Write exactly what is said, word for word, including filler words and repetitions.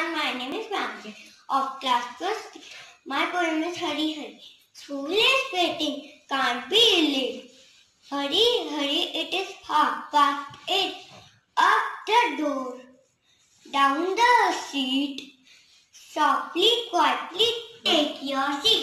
everyone, my name is Pranjal of class first. My poem is Hari Hari. School is waiting, can't be late. Hurry, hurry, it is half past eight. Up the door, down the street, softly, quietly take your seat.